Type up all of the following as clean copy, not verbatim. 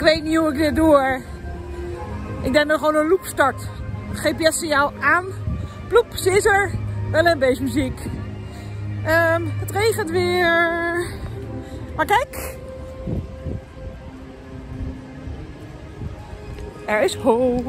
weet niet hoe ik dit doe hoor. Ik denk dat gewoon een loop start. GPS-signaal aan. Ploep, ze is er. Wel een beetje muziek. Het regent weer. Maar kijk. Er is hoop.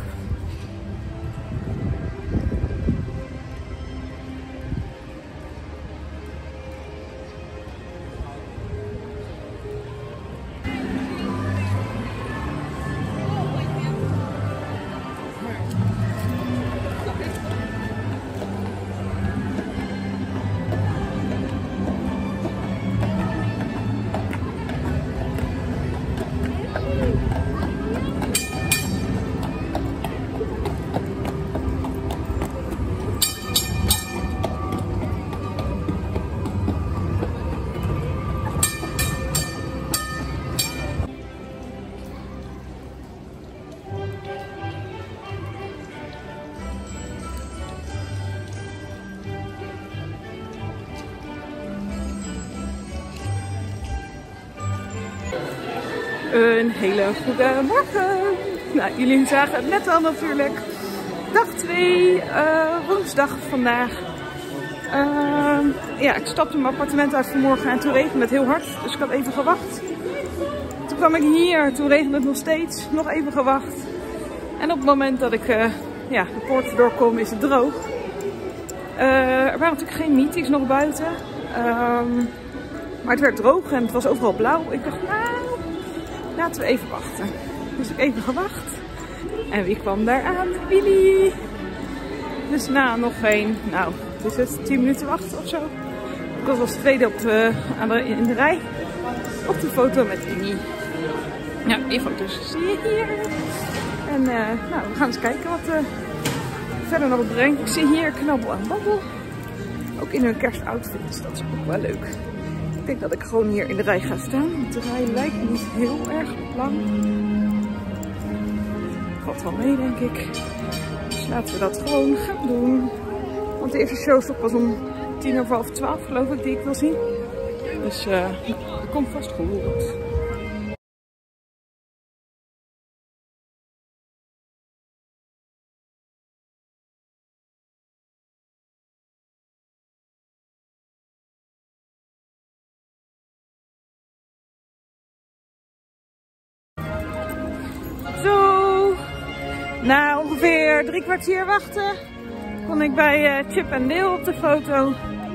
Een hele goede morgen. Nou, jullie zagen het net al natuurlijk. Dag 2, woensdag vandaag. Ja, ik stapte mijn appartement uit vanmorgen en toen regende het heel hard. Dus ik had even gewacht. Toen kwam ik hier, toen regende het nog steeds. Nog even gewacht. En op het moment dat ik ja, de poort doorkom is het droog. Er waren natuurlijk geen meetings nog buiten. Maar het werd droog en het was overal blauw. Ik dacht, nou, laten we even wachten. Dus ik even gewacht. En wie kwam daar aan? Willy. Dus na nog geen, nou, het is het 10 minuten wachten of zo. Ik was als tweede in de rij op de foto met Winnie. Ja, die foto's zie je hier. En nou, we gaan eens kijken wat verder nog brengt. Ik zie hier Knabbel en Babbel. Ook in hun kerstoutfits. Dat is ook wel leuk. Ik denk dat ik gewoon hier in de rij ga staan. Want de rij lijkt niet heel erg lang. Valt wel mee, denk ik. Dus laten we dat gewoon gaan doen. Want de eerste show is toch pas om 11:50, geloof ik, die ik wil zien. Dus dat komt vast goed. Zo, na ongeveer 3 kwartier wachten kon ik bij Chip en Dale op de foto.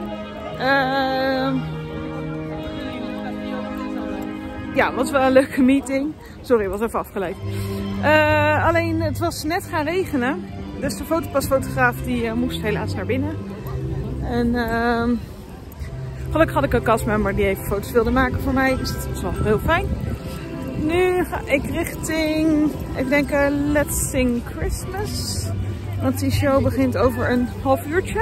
Ja, het was wel een leuke meeting. Sorry, was even afgeleid. Alleen het was net gaan regenen. Dus de fotopasfotograaf die moest helaas naar binnen. En gelukkig had ik een castmember die even foto's wilde maken voor mij. Dus dat was wel heel fijn. Nu ga ik richting, even denken, Let's Sing Christmas. Want die show begint over een half uurtje.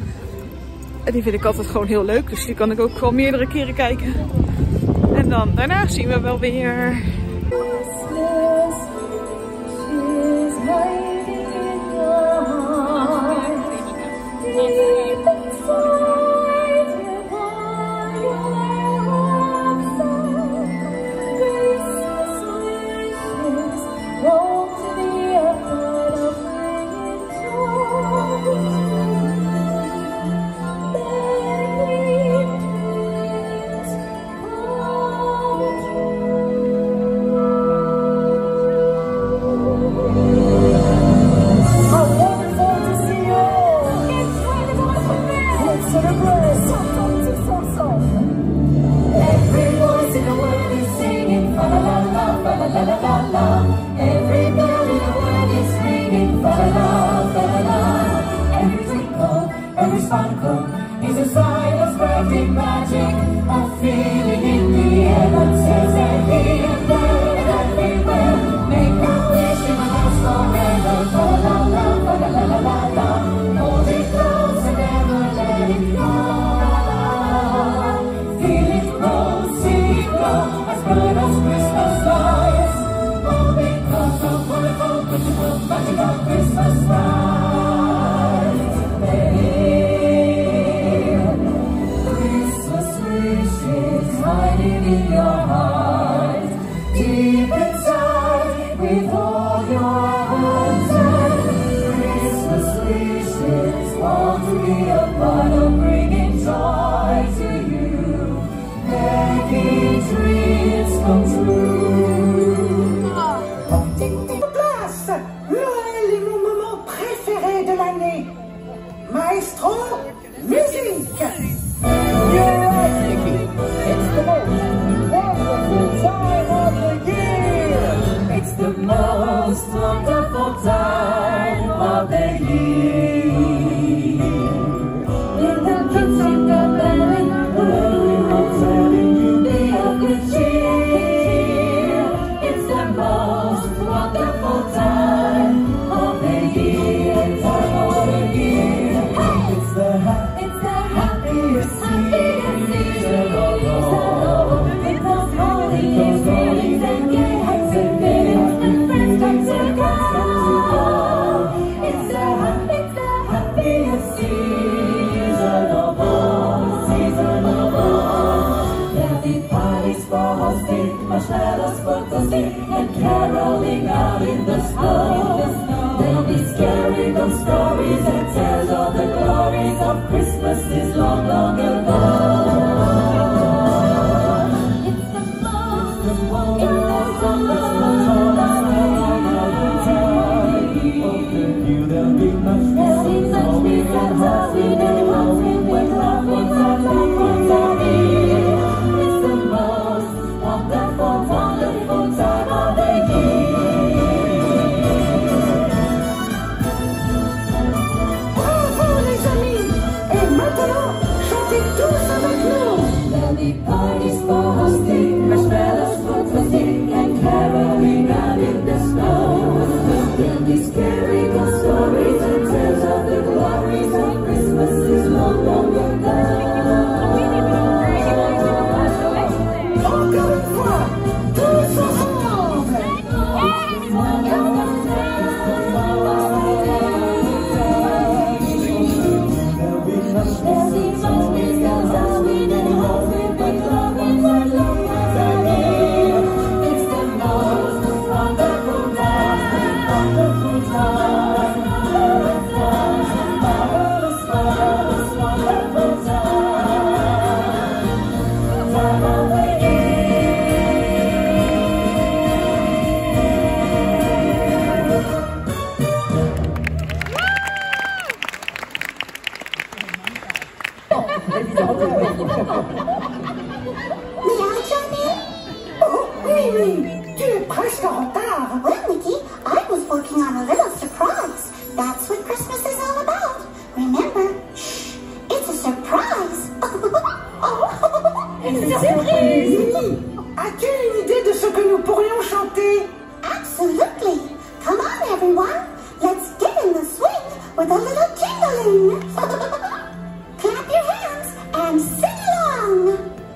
En die vind ik altijd gewoon heel leuk. Dus die kan ik ook wel meerdere keren kijken. En dan daarna zien we wel weer. Hiding in your heart, deep inside. come true. Place, Noël est mon moment préféré de l'année. Maestro, musique. You're right, Nicky. It's the most wonderful time of the year. It's the most wonderful time of the year. In the kitchen, the belly blue, telling you the good cheer. It's the most wonderful time of the year. Time of the year. It's the happiest season of all. Because holidays and games and friends come to go. It's the happiest season of all. Season of all. There'll be parties for hosting, marshmallows for toasting, and caroling out in the snow. There'll be scary ghost stories and tales of the glories of Christmas is long, long ago. It's the most wonderful there'll be much mistletoe and Halloween with loving time. It's the most wonderful time of the year. Bravo les amis! Et maintenant, chantez tous avec nous! There'll be parties for hosting, marshmallows for toasting, and caroling out in the snow. There'll be scary ghost stories and tales of the glories of Christmas is long, long ago. Encore une fois, tous ensemble! There'll be much mistletoe and Halloween with loving time. It's the most wonderful time, wonderful time, marvelous, wonderful time of the year. Oh, Mimi, tu es presque en retard. Well, Nikki, I was working on a little surprise. That's what Christmas is all about. Remember, shh, it's a surprise. Une surprise. As-tu une idée de ce que nous pourrions chanter? Absolutely. Come on, everyone. Let's get in the swing with a little jingling. Clap your hands and sing along.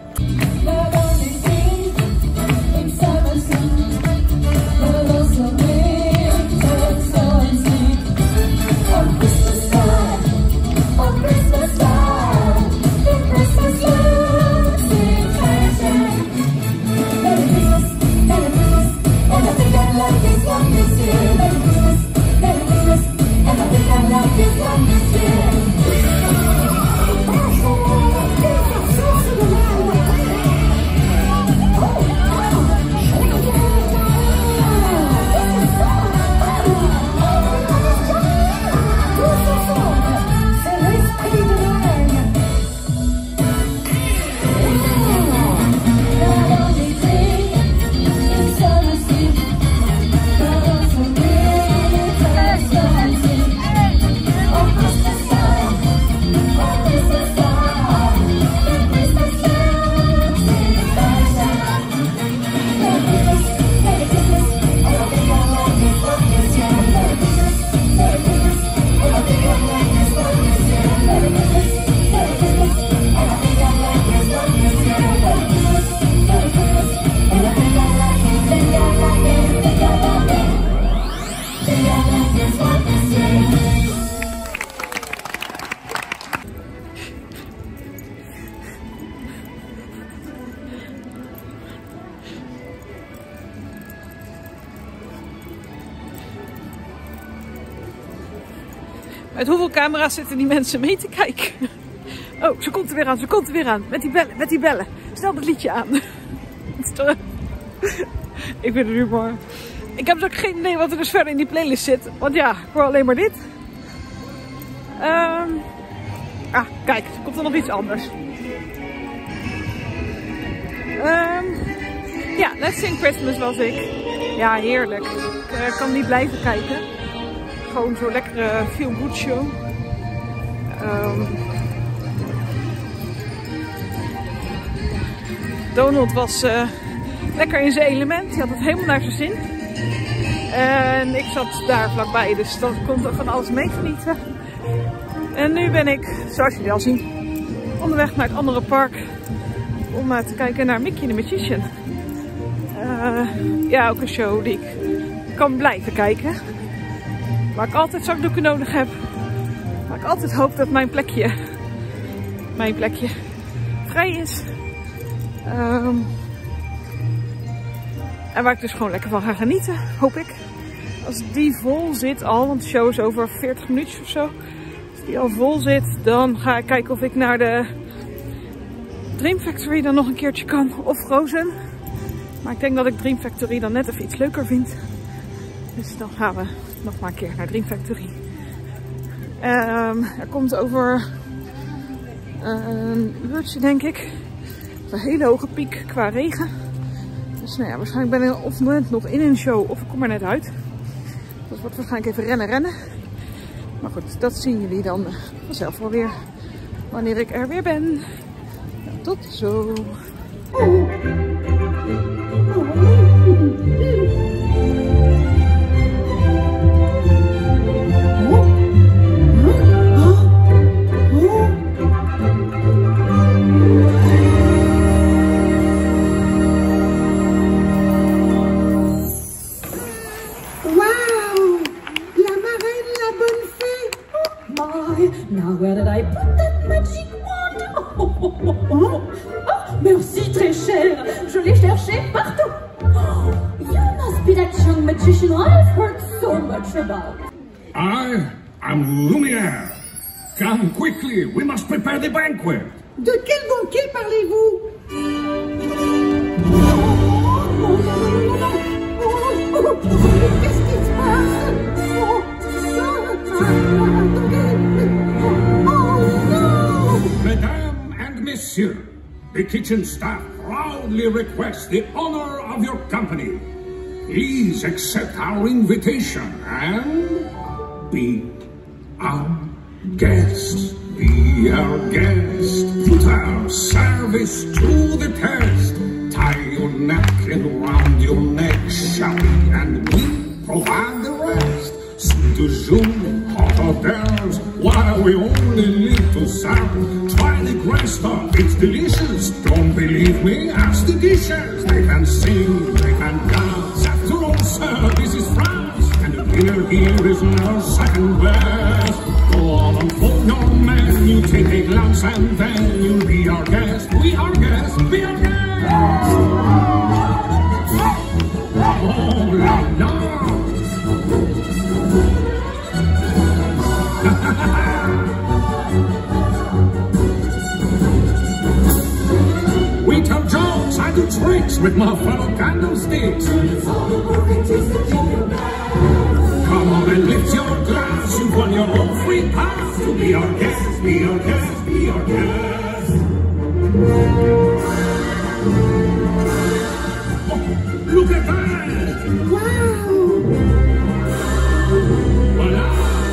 Met hoeveel camera's zitten die mensen mee te kijken? Oh, ze komt er weer aan, ze komt er weer aan. Met die bellen, met die bellen. Snel dat liedje aan. Ik vind het humor. Ik heb dus ook geen idee wat er dus verder in die playlist zit. Want ja, ik hoor alleen maar dit. Kijk, er komt er nog iets anders. Ja, Let's Sing Christmas was ik. Ja, heerlijk. Ik kan niet blijven kijken. Gewoon zo'n lekkere feel-good show. Donald was lekker in zijn element. Hij had het helemaal naar zijn zin. En ik zat daar vlakbij, dus dat kon er van alles mee genieten. En nu ben ik, zoals jullie al zien, onderweg naar het andere park. Om te kijken naar Mickey the Magician. Ja, ook een show die ik kan blijven kijken. Waar ik altijd zakdoeken nodig heb. Waar ik altijd hoop dat mijn plekje vrij is. En waar ik dus gewoon lekker van ga genieten, hoop ik. Als die vol zit al, want de show is over 40 minuutjes of zo. Als die al vol zit, dan ga ik kijken of ik naar de Dream Factory dan nog een keertje kan. Of Frozen. Maar ik denk dat ik Dream Factory dan net even iets leuker vind. Dus dan gaan we nog maar een keer naar Dream Factory. Er komt over een uurtje, denk ik, een hele hoge piek qua regen. Dus nou ja, waarschijnlijk ben ik op het moment nog in een show of ik kom er net uit. Dat wordt waarschijnlijk even rennen. Maar goed, dat zien jullie dan vanzelf wel weer wanneer ik er weer ben. Nou, tot zo. Now where did I put that magic wand? Merci très cher. Je l'ai cherché partout. You must be that young magician I've heard so much about. I am Lumière. Come quickly, we must prepare the banquet. De quel banquet parlez-vous? Qu'est-ce qui se passe? Mesdames and Messieurs, the kitchen staff proudly request the honor of your company. Please accept our invitation and be our guest. Be our guest. Put our service to the test. Tie your napkin around your neck, shall we? And we provide the rest. To Zoom, hot hotels, while we only live to serve. Try the great stuff, it's delicious. Don't believe me, ask the dishes. They can sing, they can dance. After all, sir, this is France. And the dinner here is no second best. Go on, unfold your menu, take a glance, and then you'll be our guest. We are guests, be our guests. Oh, la la. We tell jokes, I do tricks with my fellow candlesticks. Come on and lift your glass, you've won your own free pass to be our guest, be our guest, be our guest. Oh, look at that! Wow! Voila!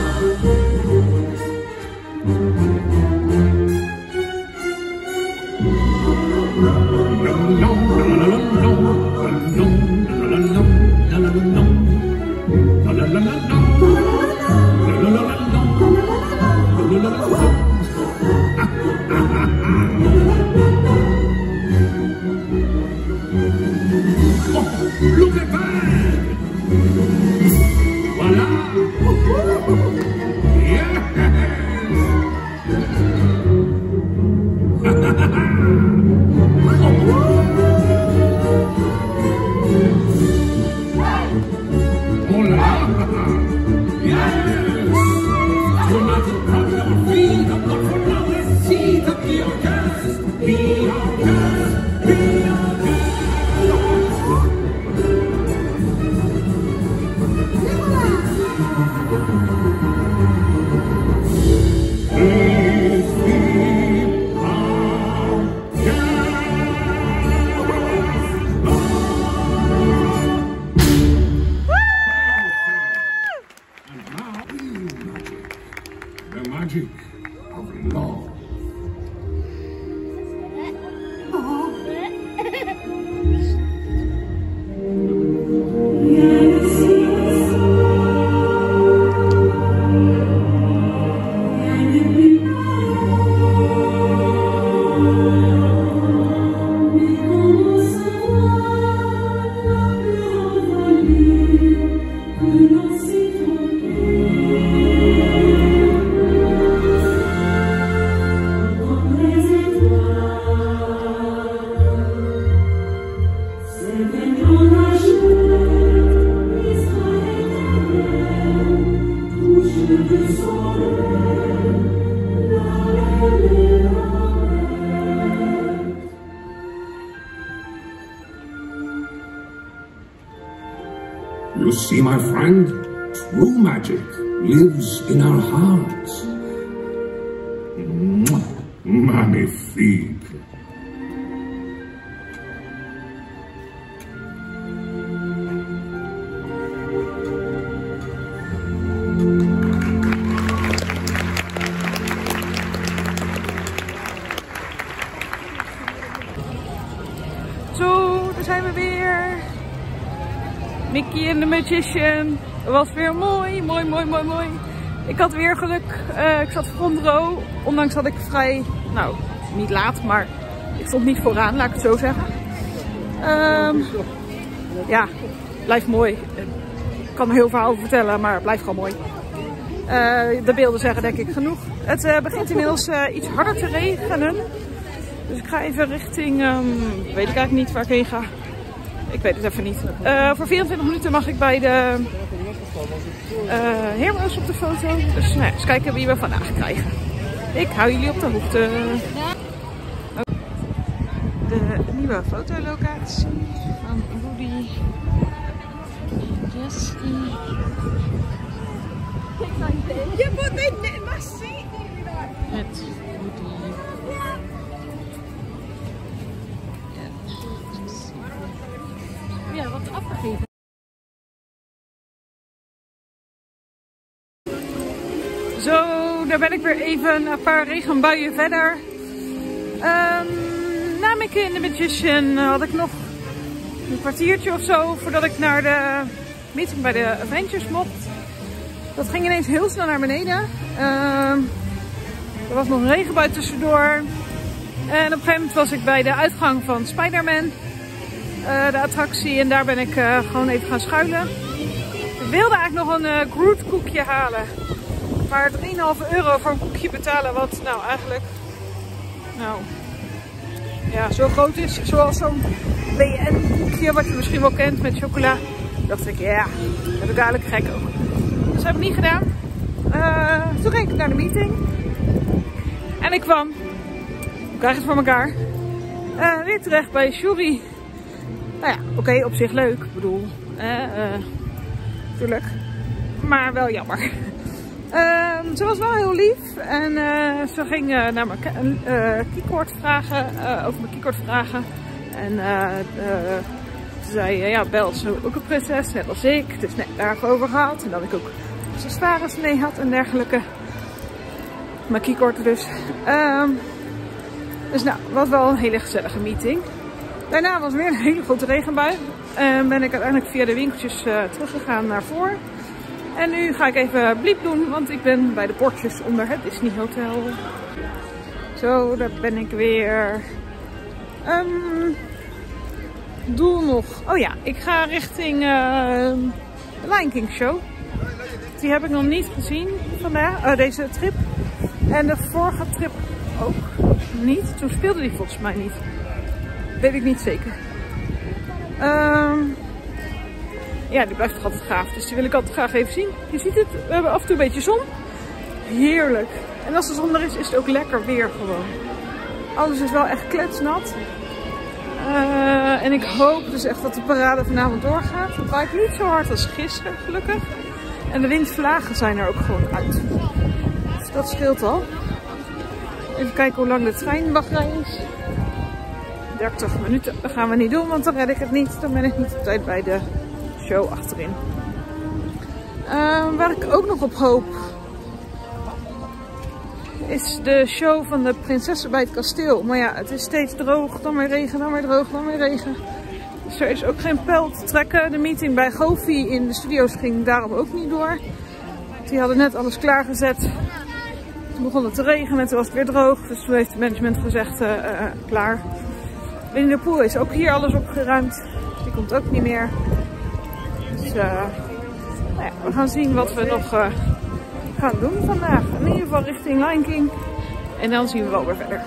Look at that! Voila! Yes! Hola! Yes! You're not to cut your feet up, not for another seat up, be our guest! Be our guest! Be our guest! You see, my friend, true magic lives in our hearts. Magnifique. Zo, daar zijn we weer. Mickey and the Magician. Het was weer mooi. Ik had weer geluk. Ik zat front row. Ondanks dat ik vrij, nou, niet laat, maar ik stond niet vooraan, laat ik het zo zeggen. Ja, blijft mooi. Ik kan er heel veel over vertellen, maar het blijft gewoon mooi. De beelden zeggen denk ik genoeg. Het begint inmiddels iets harder te regenen. Dus ik ga even richting, weet ik eigenlijk niet waar ik heen ga. Ik weet het even niet. Voor 24 minuten mag ik bij de Heroes op de foto. Dus nou ja, eens kijken wie we vandaag krijgen. Ik hou jullie op de hoogte. De nieuwe fotolocatie van Woody, Jessie. Met Woody. Ja, wat afgegeven. Zo, daar ben ik weer even een paar regenbuien verder. Na Mickey and the Magician had ik nog een kwartiertje of zo voordat ik naar de meeting bij de Avengers mocht. Dat ging ineens heel snel naar beneden. Er was nog een regenbui tussendoor. En op een gegeven moment was ik bij de uitgang van Spider-Man. De attractie, en daar ben ik gewoon even gaan schuilen. Ik wilde eigenlijk nog een Groot koekje halen. Maar 3,5 euro voor een koekje betalen, wat nou eigenlijk ja, zo groot is. Zoals zo'n BN koekje, wat je misschien wel kent met chocola. Dacht ik, ja, dat heb ik dadelijk gek ook. Dus dat heb ik niet gedaan. Toen ging ik naar de meeting. En ik kwam, ik krijg het voor elkaar, weer terecht bij Shuri. Nou ja, oké, op zich leuk. Ik bedoel, natuurlijk. Maar wel jammer. Ze was wel heel lief. En ze ging naar mijn keycord vragen. Over mijn keycord vragen. En ze zei, ja, Bel is ook een prinses, net als ik. Dus net daarover gehad. En dat ik ook accessoires mee had en dergelijke. Mijn keycord dus. Dus nou, het was wel een hele gezellige meeting. Daarna was weer een hele grote regenbui. En ben ik uiteindelijk via de winkeltjes teruggegaan naar voren. En nu ga ik even bliep doen, want ik ben bij de bordjes onder het Disney Hotel. Zo, daar ben ik weer. Doe nog. Oh ja, ik ga richting de Lion King show. Die heb ik nog niet gezien vandaag, deze trip. En de vorige trip ook niet. Toen speelde die volgens mij niet. Weet ik niet zeker. Ja, die blijft toch altijd gaaf. Dus die wil ik altijd graag even zien. Je ziet het, we hebben af en toe een beetje zon. Heerlijk. En als de zon er is, is het ook lekker weer gewoon. Alles is wel echt kletsnat. En ik hoop dus echt dat de parade vanavond doorgaat. Het waait niet zo hard als gisteren, gelukkig. En de windvlagen zijn er ook gewoon uit. Dus dat scheelt al. Even kijken hoe lang de treinwachtrij is. 30 minuten. Dat gaan we niet doen, want dan red ik het niet. Dan ben ik niet op tijd bij de show achterin. Waar ik ook nog op hoop is de show van de prinsessen bij het kasteel. Maar ja, het is steeds droog, dan weer regen, dan weer droog, dan weer regen. Dus er is ook geen pijl te trekken. De meeting bij Gofi in de studio's ging daarom ook niet door. Die hadden net alles klaargezet. Toen begon het te regenen en toen was het weer droog. Dus toen heeft het management gezegd, klaar. Winnie de Pooh is ook hier alles opgeruimd. Die komt ook niet meer. Dus nou ja, we gaan zien wat we nog gaan doen vandaag. In ieder geval richting Lion King. En dan zien we wel weer verder.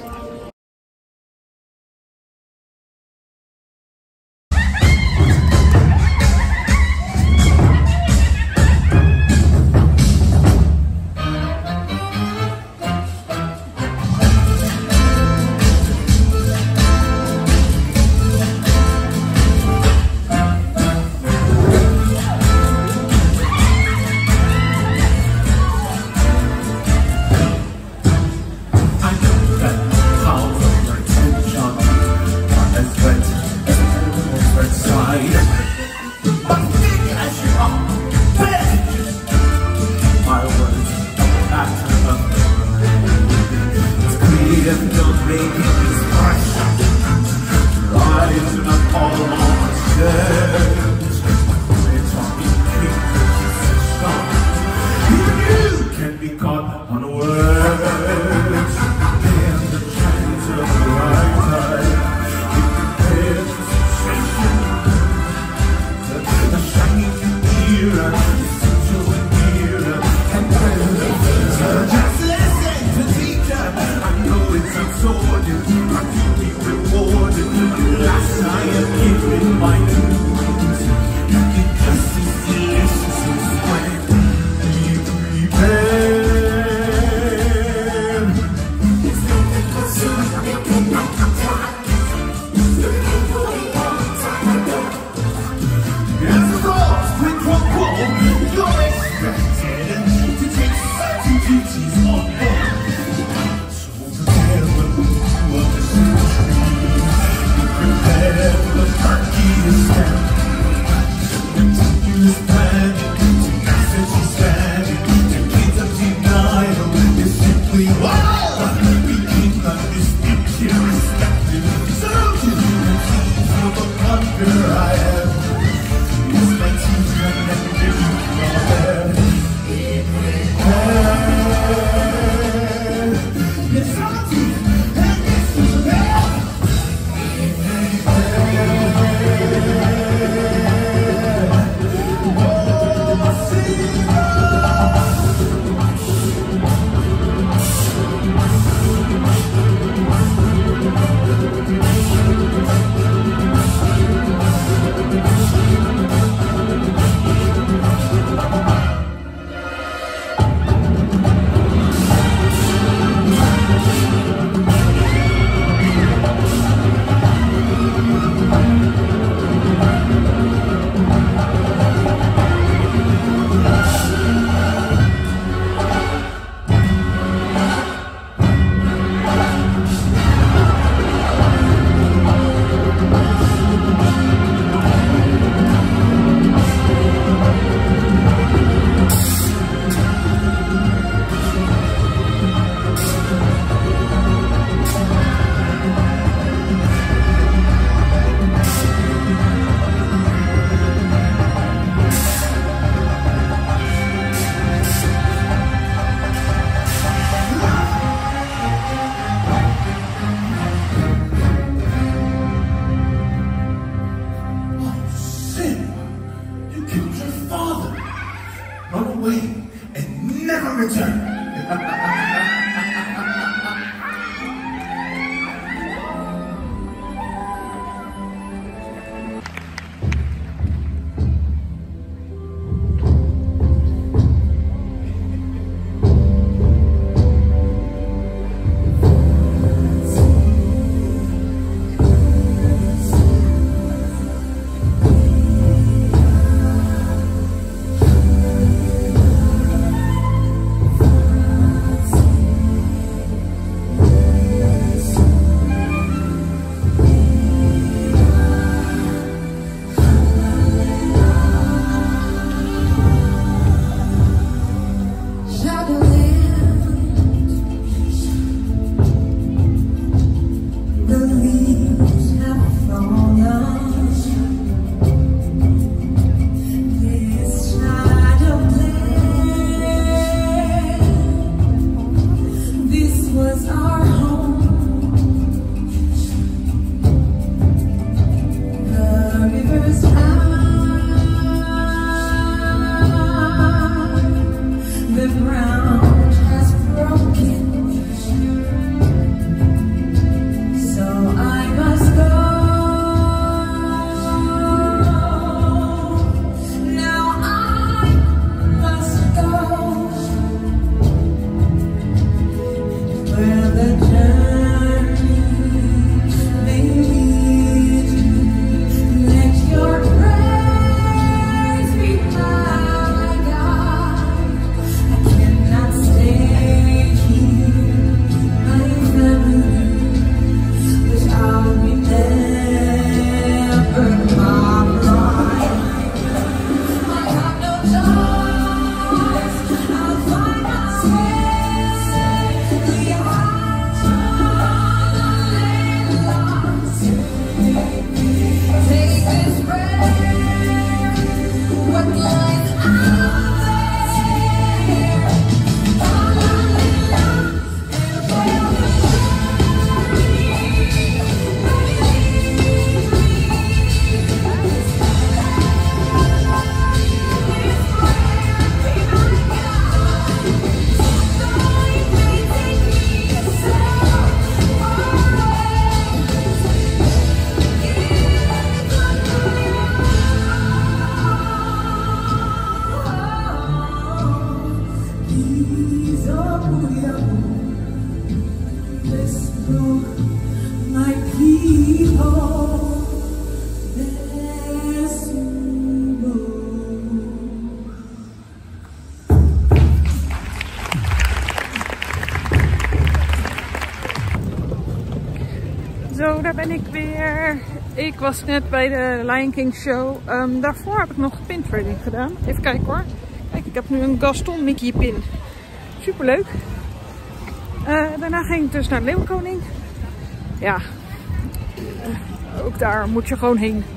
daar. Ik was net bij de Lion King show. Daarvoor heb ik nog pintrading gedaan. Even kijken hoor. Kijk, ik heb nu een Gaston Mickey pin. Superleuk. Daarna ging ik dus naar Leeuwenkoning. Ja, ook daar moet je gewoon heen.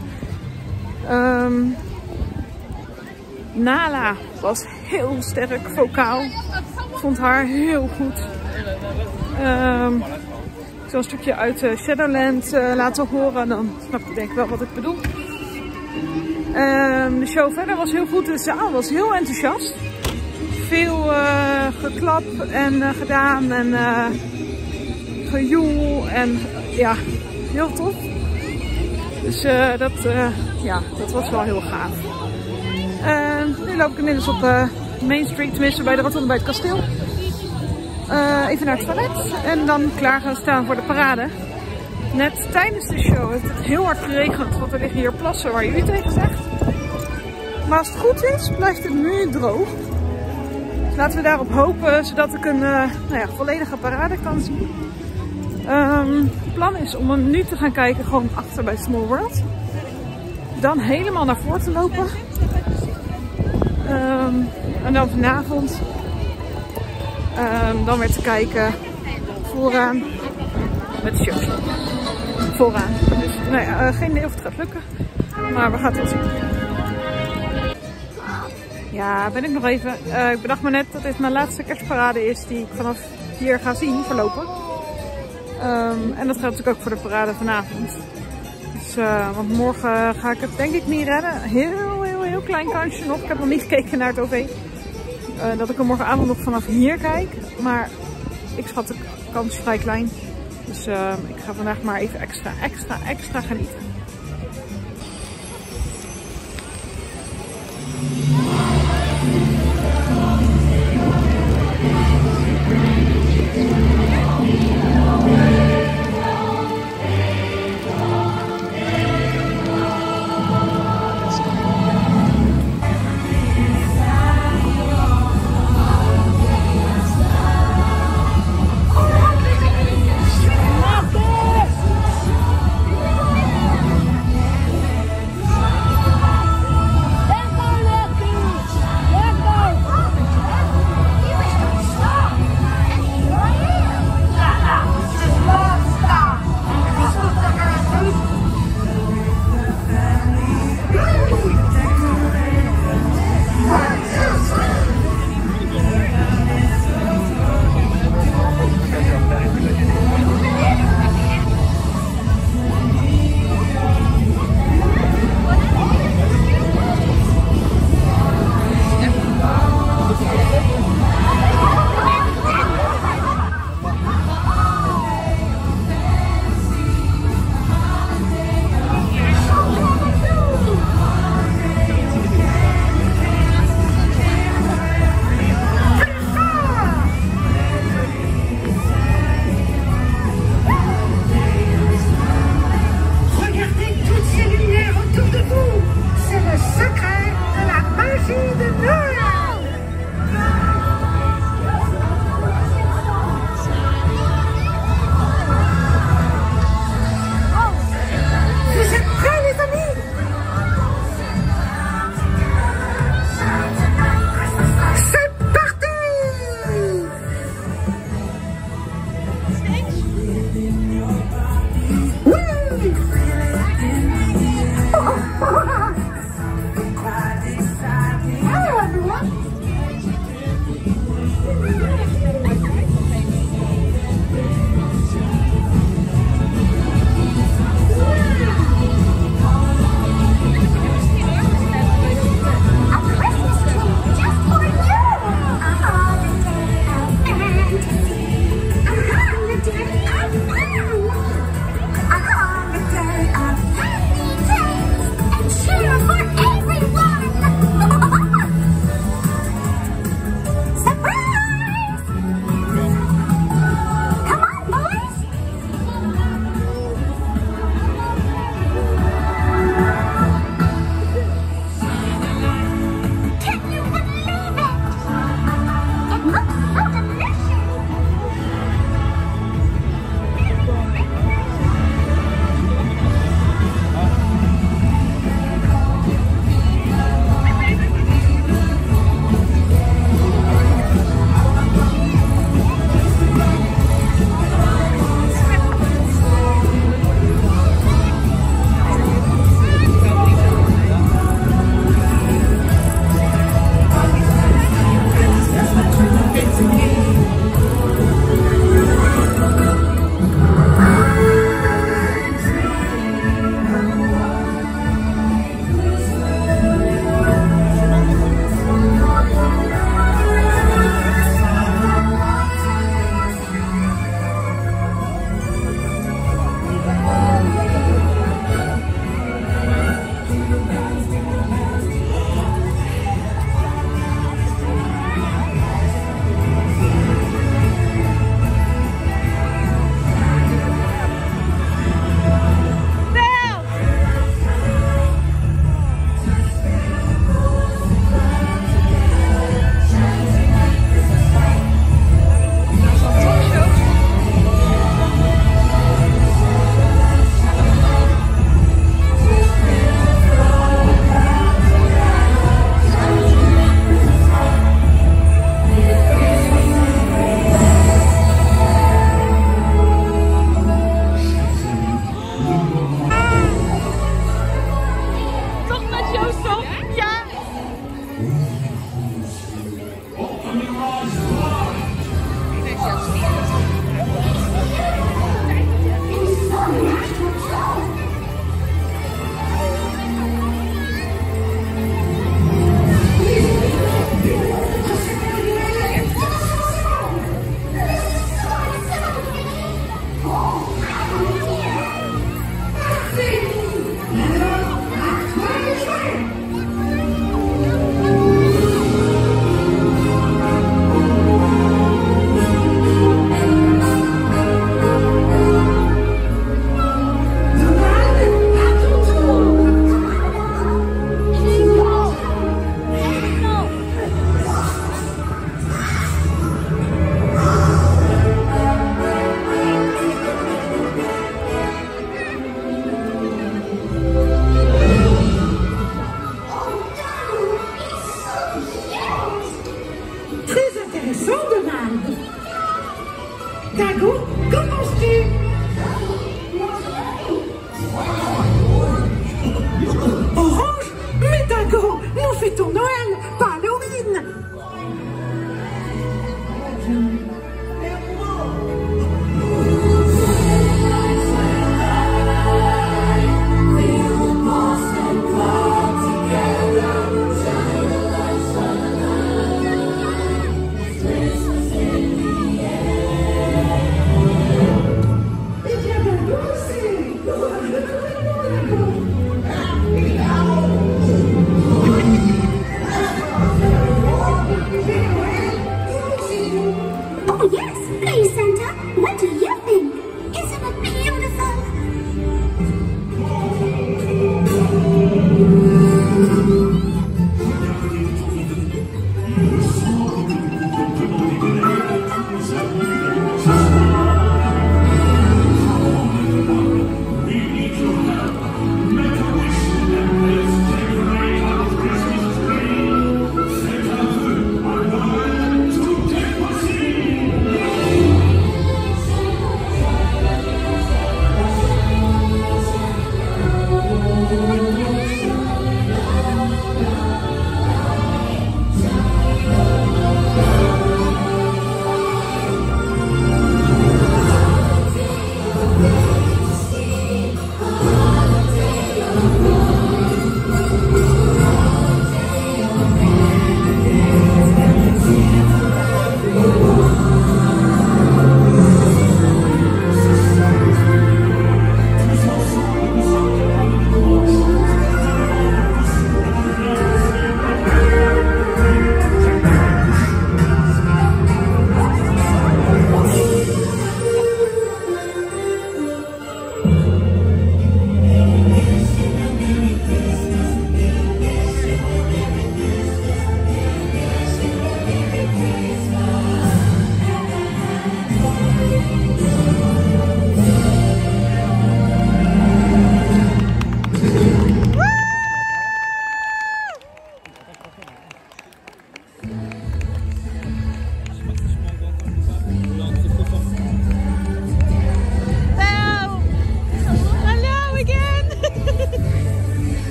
Nala was heel sterk vocaal. Ik vond haar heel goed. Ik zal een stukje uit Shadowland laten horen. Dan snap je denk ik wel wat ik bedoel. De show verder was heel goed. De zaal was heel enthousiast. Veel geklap en gedaan en gejoel en ja, heel tof. Dus dat was wel heel gaaf. Nu loop ik inmiddels op Main Street, tenminste bij de Rotterdam bij het kasteel. Even naar het toilet en dan klaar gaan staan voor de parade. Net tijdens de show heeft het heel hard geregend, want er liggen hier plassen waar jullie tegen zegt. Maar als het goed is, blijft het nu droog. Dus laten we daarop hopen, zodat ik een volledige parade kan zien. Het plan is om hem nu te gaan kijken, gewoon achter bij Small World. Dan helemaal naar voren te lopen. En dan vanavond dan weer te kijken vooraan met de show. Vooraan. Dus geen idee of het gaat lukken. Maar we gaan het wel zien. Ja, ben ik nog even. Ik bedacht me net dat dit mijn laatste kerstparade is die ik vanaf hier ga zien voorlopig. En dat geldt natuurlijk ook voor de parade vanavond. Dus, want morgen ga ik het denk ik niet redden. Heel klein kansje nog. Ik heb nog niet gekeken naar het OV. Dat ik er morgenavond nog vanaf hier kijk. Maar ik schat de kans vrij klein. Dus ik ga vandaag maar even extra genieten.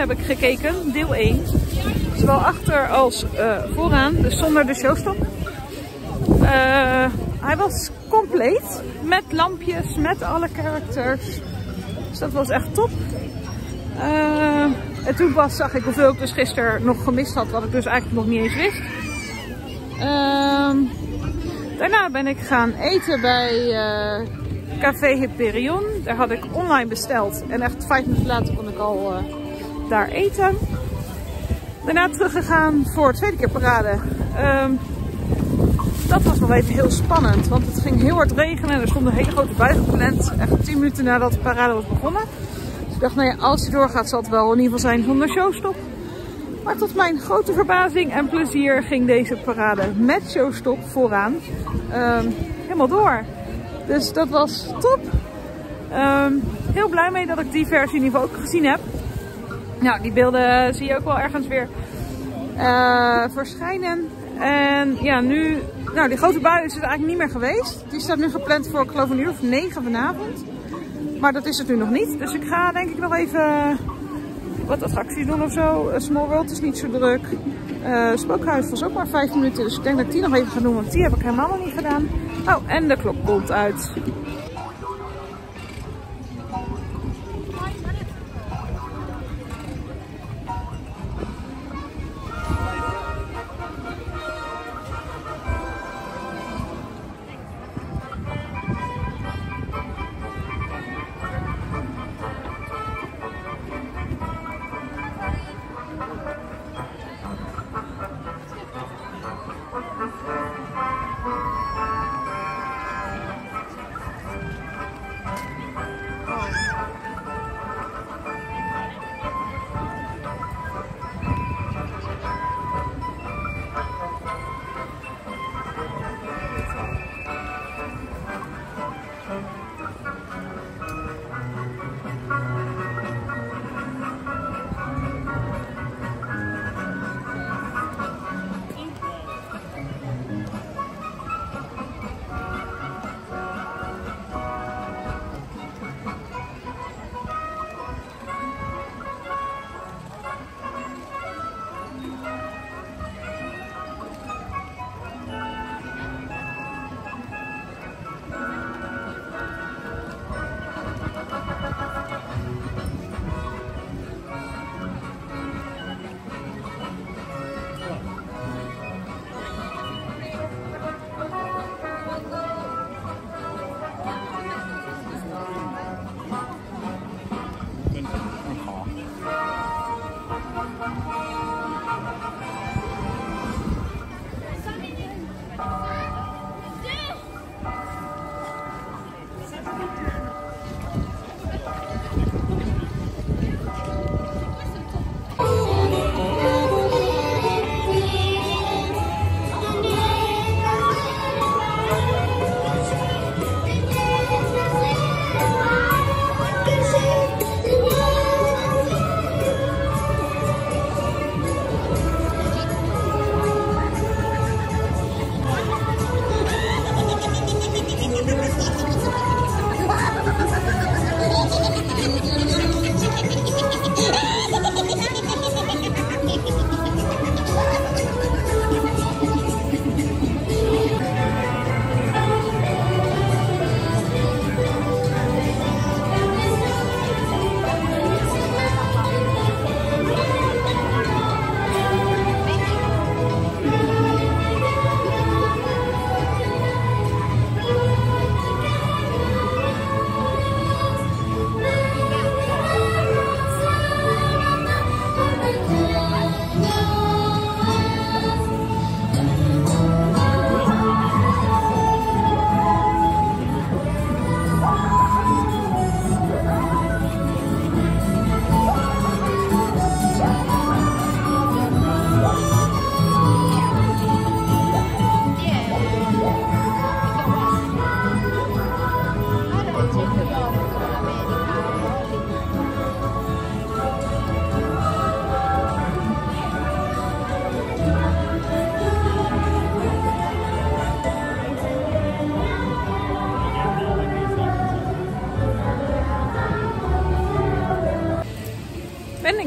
heb ik gekeken, deel 1. Zowel achter als vooraan, dus zonder de showstop. Hij was compleet, met lampjes, met alle characters. Dus dat was echt top. En toen pas zag ik hoeveel ik dus gisteren nog gemist had, wat ik dus eigenlijk nog niet eens wist. Daarna ben ik gaan eten bij Café Hyperion. Daar had ik online besteld en echt 5 minuten later kon ik al daar eten. Daarna teruggegaan voor de tweede keer parade. Dat was nog even heel spannend, want het ging heel hard regenen en er stond een hele grote bui gepland. Echt 10 minuten nadat de parade was begonnen. Dus ik dacht, nou ja, als hij doorgaat zal het wel in ieder geval zijn zonder showstop. Maar tot mijn grote verbazing en plezier ging deze parade met showstop vooraan helemaal door. Dus dat was top. Heel blij mee dat ik die versie in ieder geval ook gezien heb. Nou, die beelden zie je ook wel ergens weer verschijnen. En ja, nu, nou die grote bui is er eigenlijk niet meer geweest. Die staat nu gepland voor, ik geloof, 1 uur of 9 vanavond. Maar dat is het nu nog niet. Dus ik ga denk ik nog even wat attracties doen of zo. Small World is niet zo druk. Spookhuis was ook maar 5 minuten. Dus ik denk dat ik die nog even ga doen, want die heb ik helemaal nog niet gedaan. Oh, en de klok komt uit.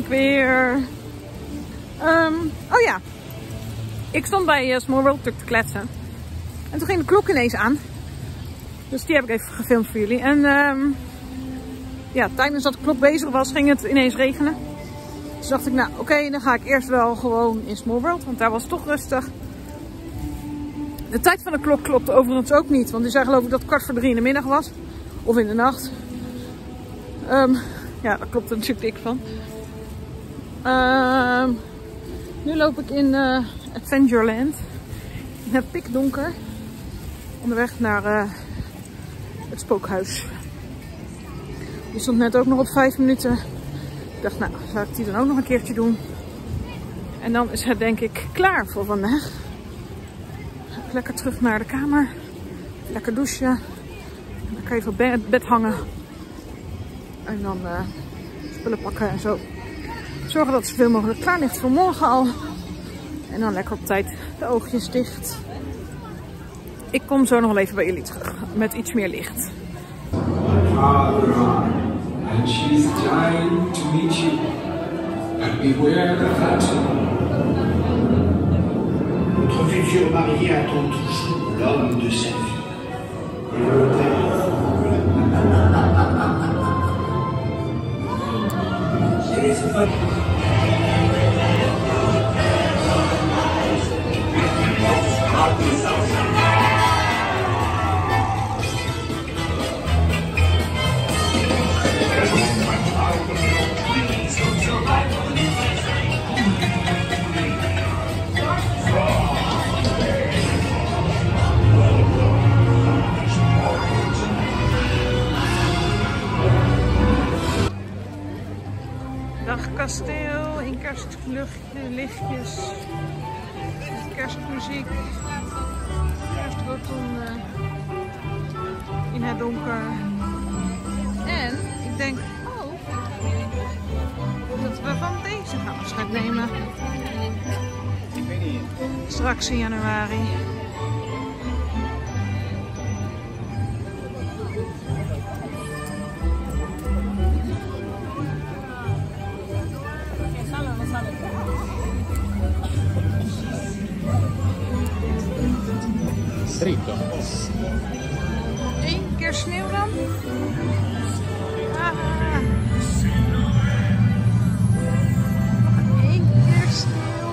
ik weer? Oh ja. Ik stond bij Small World te kletsen. En toen ging de klok ineens aan. Dus die heb ik even gefilmd voor jullie. En ja, tijdens dat de klok bezig was, ging het ineens regenen. Dus dacht ik, nou oké, dan ga ik eerst wel gewoon in Small World. Want daar was het toch rustig. De tijd van de klok klopte overigens ook niet. Want die zei geloof ik dat het 2:45 in de middag was. Of in de nacht. Ja, daar klopt er natuurlijk dik van. Nu loop ik in Adventureland. In het pikdonker. Onderweg naar het spookhuis. Die stond net ook nog op 5 minuten. Ik dacht, nou, ga ik die dan ook nog een keertje doen. En dan is het denk ik klaar voor vandaag. Ga ik lekker terug naar de kamer. Lekker douchen. Dan kan je even op bed hangen. En dan spullen pakken en zo. Zorgen dat het zoveel mogelijk klaar ligt voor morgen al. En dan lekker op tijd de oogjes dicht. Ik kom zo nog wel even bij jullie terug. Met iets meer licht. And she's dying to meet you. And beware the phantom. Votre futur marié attend toujours l'homme de sa vie. Et le terre. Dag kasteel in kerstlichtjes, kerstmuziek, kerstrotonde in het donker. En ik denk ook dat we van deze gaan afscheid nemen. Straks in januari. Stretto. 1 keer sneeuw dan. Ah. Nog 1 keer sneeuw.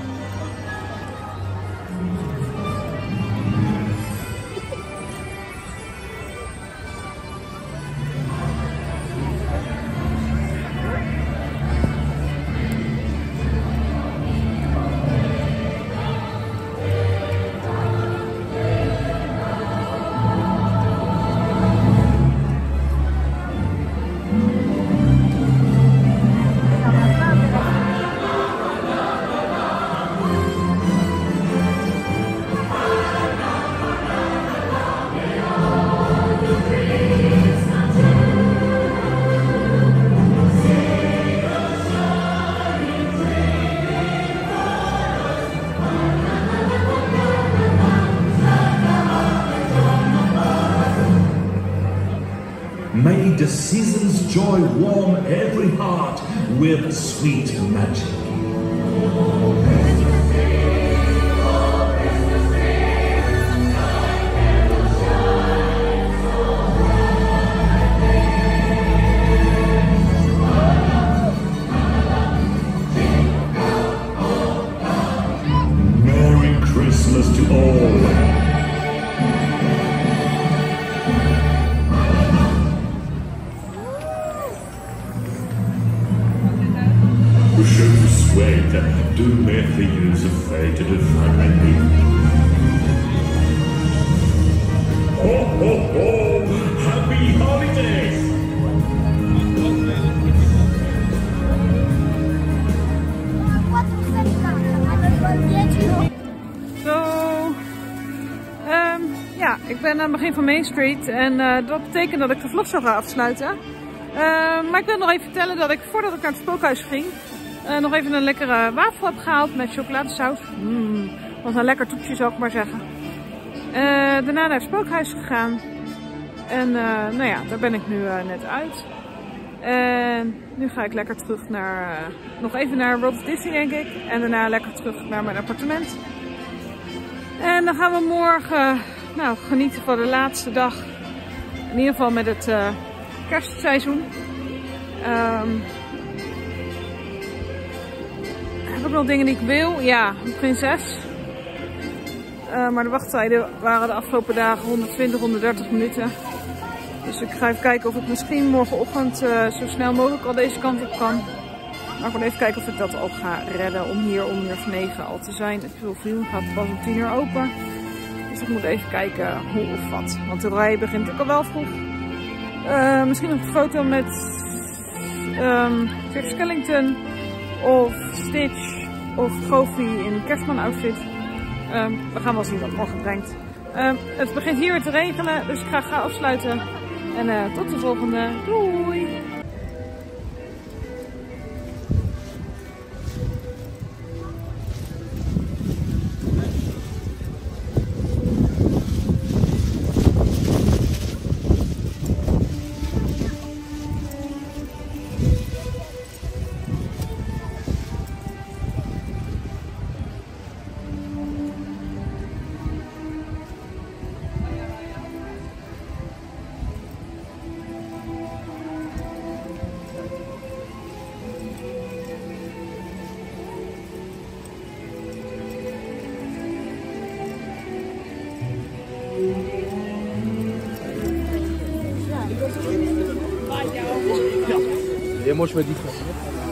May the season's joy warm every heart with sweet magic. Merry Christmas to all. Je vous souhaite de merveilleuses fêtes de fin d'année. Ho ho ho! Happy holidays! Ja, ik ben aan het begin van Main Street en dat betekent dat ik de vlog zou gaan afsluiten. Maar ik wil nog even vertellen dat ik voordat ik naar het spookhuis ging, nog even een lekkere wafel heb gehaald met chocoladesaus. Was een lekker toetje zou ik maar zeggen. Daarna naar het spookhuis gegaan. En nou ja, daar ben ik nu net uit. En nu ga ik lekker terug naar, nog even naar Walt Disney denk ik. En daarna lekker terug naar mijn appartement. En dan gaan we morgen genieten van de laatste dag. In ieder geval met het kerstseizoen. Heb ik nog dingen die ik wil? Ja, een prinses. Maar de wachttijden waren de afgelopen dagen 120, 130 minuten. Dus ik ga even kijken of ik misschien morgenochtend zo snel mogelijk al deze kant op kan. Maar ik wil even kijken of ik dat al ga redden om hier om 9 al te zijn. Het paviljoen gaat pas om 10 uur open. Dus ik moet even kijken hoe of wat. Want de rij begint ook al wel vroeg. Misschien nog een foto met Jack Skellington of Stitch of Goofy in kerstman outfit. We gaan wel zien wat morgen brengt. Het begint hier weer te regenen, dus ik ga afsluiten. En tot de volgende. Doei! Et moi je me dis